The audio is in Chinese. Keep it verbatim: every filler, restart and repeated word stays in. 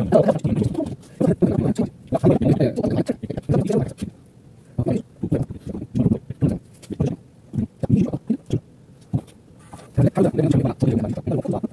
好的，那个成品吧，这个成品吧，那我不管。